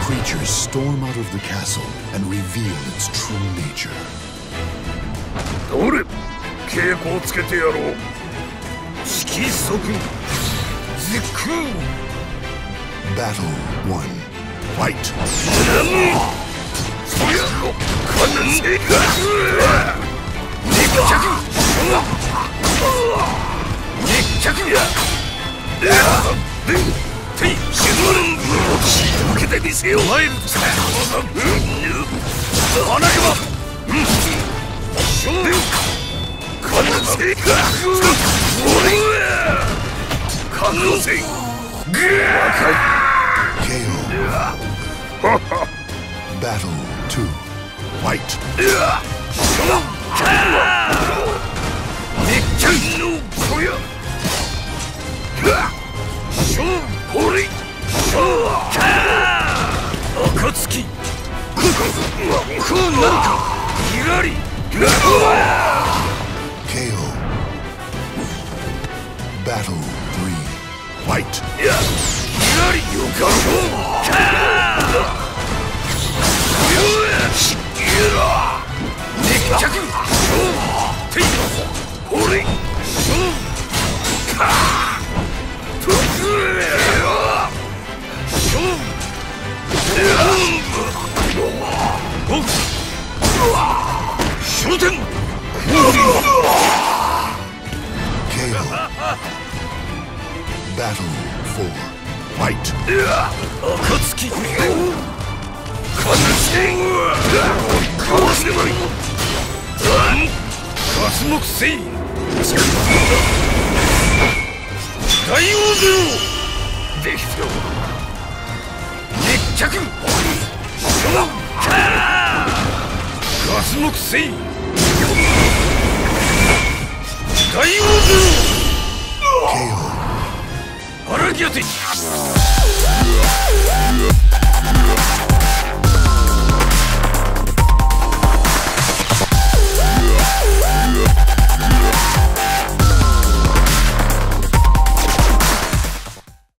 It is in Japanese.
creatures storm out of the castle and reveal its true nature. どれ稽古をつけてやろう。色即時空 Battle 1. Fight! 受けてみせよ。ワイルドさ。穴熊。 Battle 2. Fight! 暁何かギラリ KO. Battle 3. Fight! ギラリよか熱脚ていこれ終点 KO. Battle 4. Fight! 暁かわせない刮目せい大王ゼロできた熱脚刮目せい大王ゼロ KO. 荒木当て